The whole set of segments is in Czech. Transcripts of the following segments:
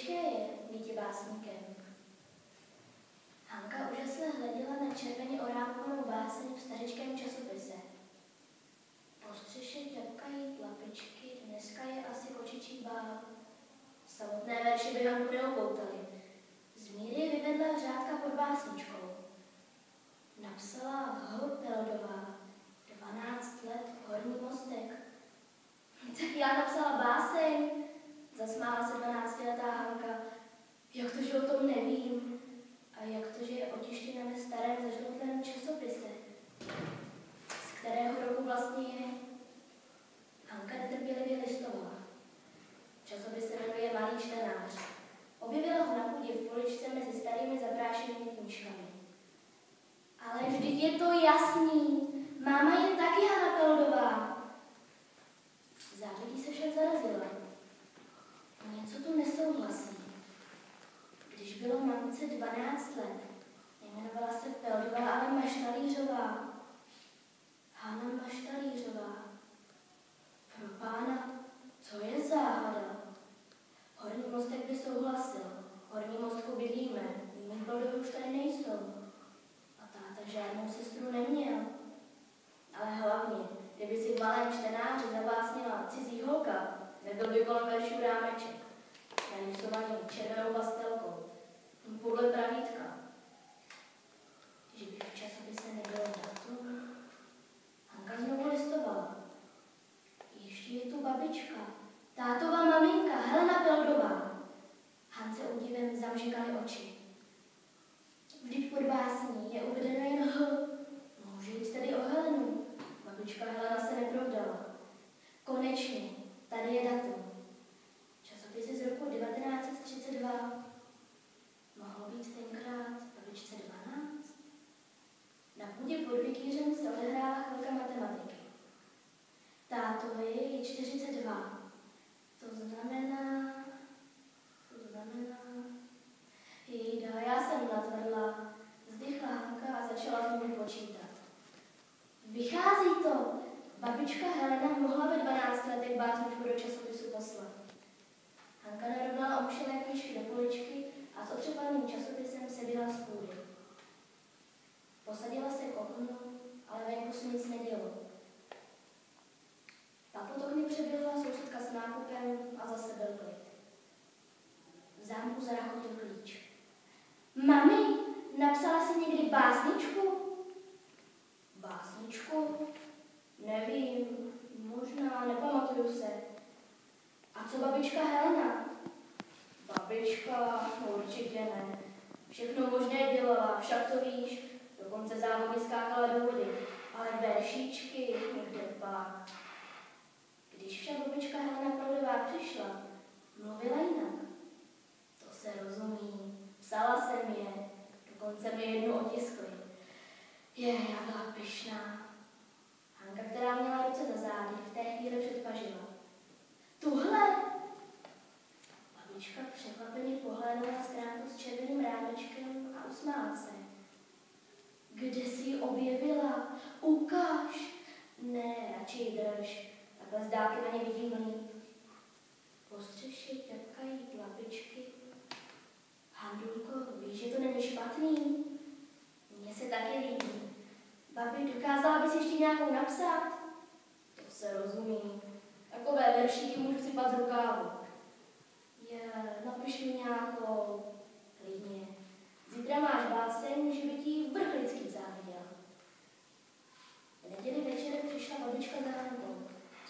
těžké je býti básníkem. Hanka úžasně hleděla na červeně orámkovanou báseň v stařičkém časopise. Po střeše ťapkají tlapičky, dneska je asi kočičí bál. Samotné verše by Hanku neopoutaly. Z míry vyvedla řádka pod básničkou. Napsala Peldová, 12 let, Horní mostek. Tak já napsala báseň, zasmála se 12letá Hanka. Jak to, že o tom nevím? A jak to, že je otištěna ve starém zažloutlém časopise? Z kterého roku vlastně je? Hanka netrpělivě listovala. Časopis se jmenuje Malý čtenář. Objevila ho na půdě v poličce mezi starými zaprášenými knížkami. Ale vždyť je to jasný. Máma je taky Hana Peldová. Závidí se však zarazila. Něco tu nesouhlasí. Když bylo mamce 12 let, nejmenovala se Peldová, ale Maštalířová. Hana Maštalířová. Pro pána, co je záhada? Horní mostek by souhlasil. Horní mostku bydlíme. Mými Peldové už tady nejsou. A táta žádnou sestru neměl. Ale hlavně, kdyby si v Malém čtenáři zabásnila cizí holka, nebyl by kolem veršů rámeček, narysovaný červenou pastelkou, podle pravítka. Že by v časopise nebylo datum. Hanka znovu listovala. Ještě je tu babička, tátová maminka, Helena Peldová. Hance údivem zamžikaly oči. Vždyť pod básní je uvedeno jen H. Může jít tedy o Helenu. Babička Helena se neprovdala. Konečně, tady je datum. Časopis je z roku 1932. Mohlo být tenkrát babičce 12? Na půdě pod vikýřem se odehrála chvilka matematiky. Tátovi je 42. To znamená... Jejda, já jsem natvrdla. Vzdychla Hanka a začala znovu počítat. Vychází to. Babička Helena mohla ve 12 letech básničku do časopisu poslat. Hanka narovnala opuštěné knížky do poličky a s otřepaným časopisem seděla z půdy. Posadila se k oknu, ale venku se nic nedělo. Pak pod okny přeběhla sousedka s nákupem a zase byl klid. V zámku zarachotil klíč. Mami, napsala jsi někdy básničku? Básničku? Nevím, možná, nepamatuju se. A co babička Helena? Babička? Určitě ne. Všechno možné dělala, však to víš, dokonce závodně skákala do vody. Ale veršíčky, kde pak. Když však babička Helena Peldová přišla, mluvila jinak. To se rozumí. Psala jsem je, dokonce mi jednu otiskli. Já byla pyšná. Hanka, která měla ruce za zády, v té chvíli předpažila. Tuhle? Babička překvapeně pohlédla na stránku s červeným rámečkem a usmála se. Kde jsi ji objevila? Ukáž. Ne, radši ji drž. Takhle z dálky na ně vidím líp. Po střeše ťapkají tlapičky. Handulko, víš, že to není špatný? Mně se taky líbí. Babi, dokázala bys ještě nějakou napsat? To se rozumí. Takové veršíky můžu sypat z rukávu. Napiš mi nějakou. Klidně. Zítra máš báseň, že by ti Vrchlický záviděl. V neděli večer přišla babička za Hankou.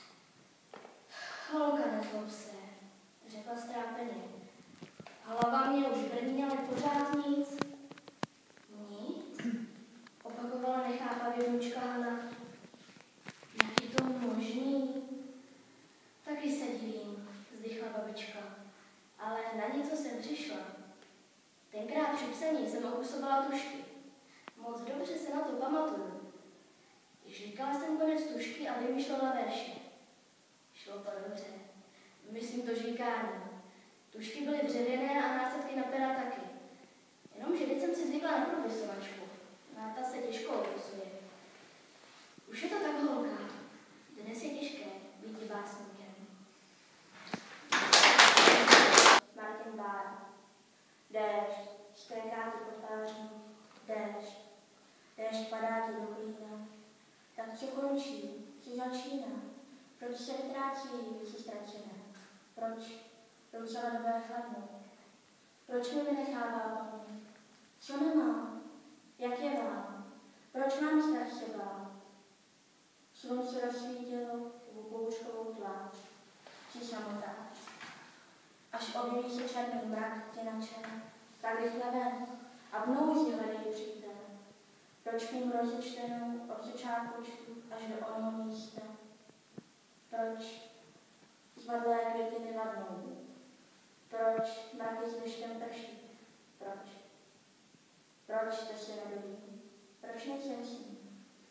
Holka, nezlob se, řekla strápeně. Hlava mě už brní, ale pořád nic. Nic? Opakovala nechápavě vnučka Hana. Jak je to možný? Taky se divím, vzdychla babička. Ale na něco jsem přišla. Tenkrát při psaní jsem okusovala tušky. Moc dobře se na to pamatuju. Říkala jsem konec tušky a vymýšlela verše. Šlo to dobře. Myslím to žvíkání. Tušky byly dřevěné a následky na pera taky. Jenomže teď jsem si zvykla na propisovačku. A ta se těžko opisuje. Už je to tak, holka. Dnes je těžké být básníkem. Martin Bár. co končí, co začíná? Proč se vytrácí, co ztracené? Proč se ledové chladnou? Proč mi vynechává paměť? Co nemám? Jak je vám? Proč mám strach se bát? Slunce rozsvítilo bouřkovou tvář, či samotář. Až objeví se černý mrak tě na čele, tak rychle ven a v nouzi hledej přítel. Proč mým rozečtenou od začátku čtu až do onoho místa? Proč zvadlé květy nevadnou? Proč mraky s deštěm prší? Proč? Proč jste se nedoví? Proč nejsem s ním?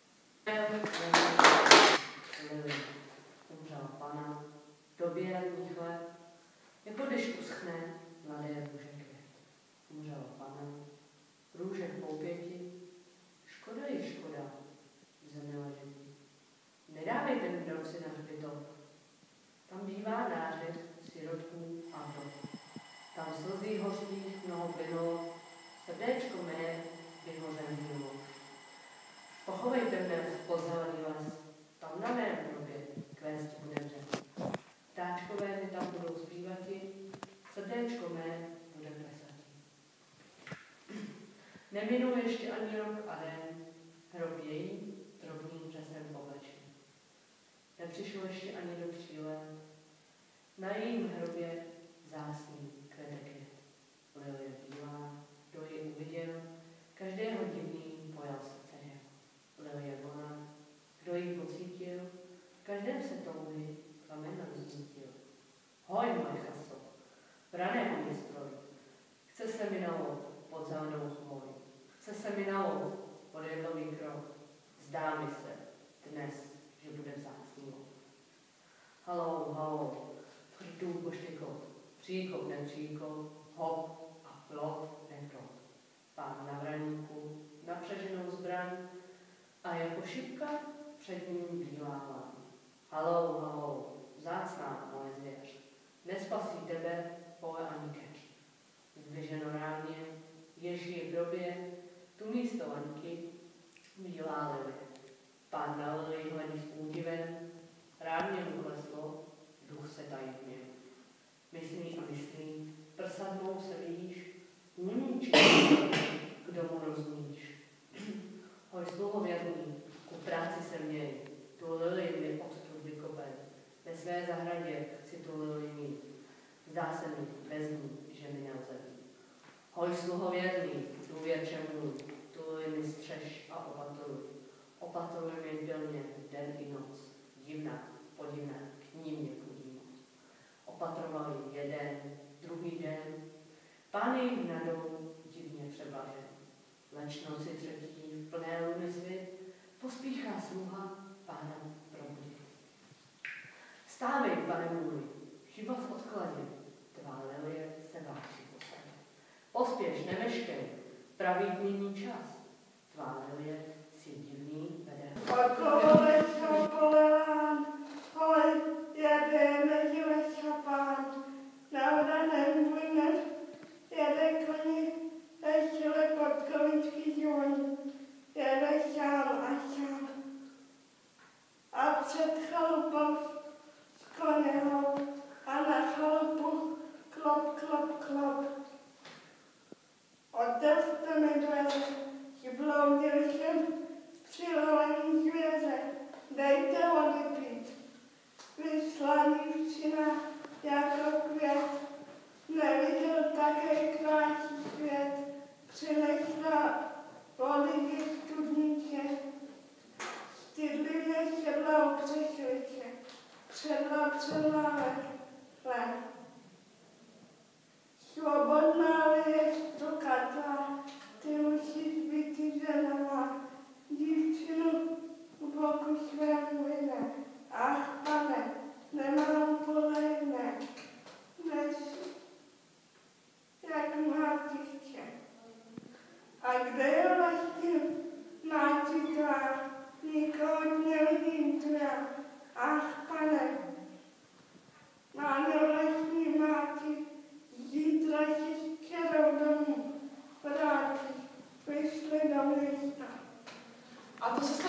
Umřel Pana, v době letních let, jako když uschne mladé růže květ. Umřel Pana, růže v poupěti, škoda je škoda, zemi leží. Nedávejte mi droci na hřbitov, tam bývá nářek sirotků a vdov. Tam slzí hořkých mnoho plynulo, srdéčko mé vyhořen zimou. Pochovejte mne v pozelený les, tam na mém hrobě kvést bude dřev. Ptáčkové mi tam budou zpívati, srdéčko mé bude plesati. Neminul ještě ani rok a den, hrob její drobným řezem povlečen. Nepřišlo ještě ani do 3 let, na jejím hrobě zásný květek je. Lilie bílá, kdo ji uviděl, každého divný pojal srdce jeho. Lilie vlna, kdo ji pocítil, v každém se touhy plamen rozsvítil. Hoj, moje chaso, braného mi stroj, chce se mi nalout pod zelenou chmoj, chce se mi nalout pod jedlový krok, zdá mi se dnes, že bude vzácný lov. Halou, halou, chrtů poštěkot, příkop, nepříkop, hop a plot, neplot. Pán na vraníku, napřeženou zbraň a jako šipka před ním bílá hlaň. Halou, halou, vzácná moje zvěř, nespasí tebe pole ani keř. Zdviženo ráně, jež je v grobě, tu místo laňky, bílá lilie. Pán na lili hledí s údivem, rádně mu kleslo, duch se tají v něm. Myslí a myslí, prsadnou se víš, níčí, kdo mu rozumíš. Hoj, sluhověrný, ku práci se měj, tu lili mi odtud vykopen. Ve své zahradě chci tu lili mít, zdá se mi bez ní, že mi nelze být. Hoj, sluhověrný, důvěrče můj, tu lili mi střež a opatruj. Opatruj mě pilně den i noc, divná, podivná, k ní mě půdí moc. Opatrovali jeden, druhý den, pán jejich nadou divně přeblažen. Leč noci třetí v plné luny svit, pospíchá sluha pána probudit. Stávej, pane můj, chyba v odkladě, tvá lilie se váží posadě. Pospěš, nemeškej, pravý dnění čas, tvá lilie si divný vede. Okolo lesa poleván, hoj, jede mezi lesa pán, na odaném bujnem jede koni, vesele podkovičky zvoní, jede sám a sám. A před chalupou s konehou a na chalupu klop, klop, klop. Otevřte mi dveře, zbloudil jsem přilovený zvěře, dejte vody pít. Vyslaný včina jako květ, neviděl také krásný svět, přinesla vody ke studnice. Stydlivě sedla u křeslice, předla ven. Svobodná je stukatá, ty musíš být ženama, dívčinu v boku svému jde. Ach, pane, nemám polejné, než jak mátičce. A kde je vlastně máti tvá, nikoho nevidím tvá. Ach, pane, máme vlastní máti, zítra si s dcerou domů vrátí, vyšli do města. A to se